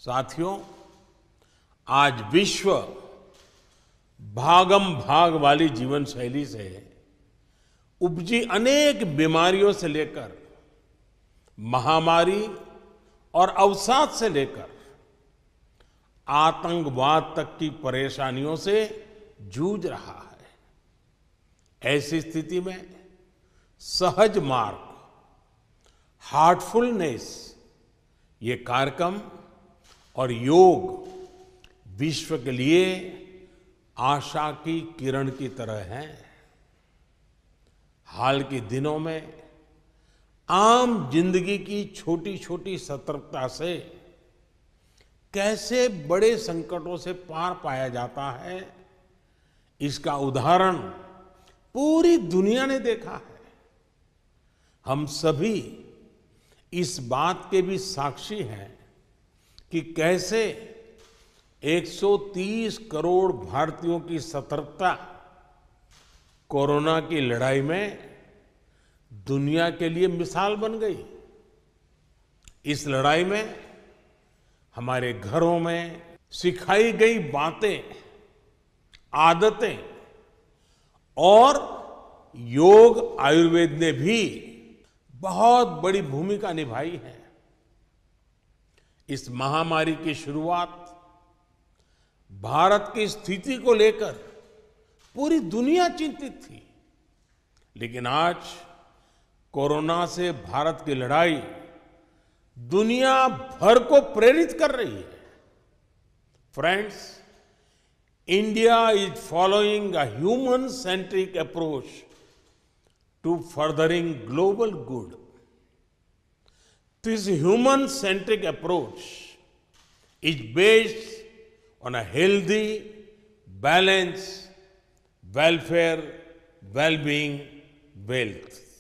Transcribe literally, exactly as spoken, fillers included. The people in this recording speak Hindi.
साथियों, आज विश्व भागम भाग वाली जीवन शैली से उपजी अनेक बीमारियों से लेकर महामारी और अवसाद से लेकर आतंकवाद तक की परेशानियों से जूझ रहा है। ऐसी स्थिति में सहज मार्ग, हार्टफुलनेस, ये कार्यक्रम और योग विश्व के लिए आशा की किरण की तरह है। हाल के दिनों में आम जिंदगी की छोटी छोटी सतर्कता से कैसे बड़े संकटों से पार पाया जाता है, इसका उदाहरण पूरी दुनिया ने देखा है। हम सभी इस बात के भी साक्षी हैं कि कैसे एक सौ तीस करोड़ भारतीयों की सतर्कता कोरोना की लड़ाई में दुनिया के लिए मिसाल बन गई। इस लड़ाई में हमारे घरों में सिखाई गई बातें, आदतें और योग आयुर्वेद ने भी बहुत बड़ी भूमिका निभाई है। इस महामारी की शुरुआत भारत की स्थिति को लेकर पूरी दुनिया चिंतित थी, लेकिन आज कोरोना से भारत की लड़ाई दुनिया भर को प्रेरित कर रही है। Friends, India is following a human centric approach to furthering global good. This human-centric approach is based on a healthy, balanced welfare, well-being, wealth.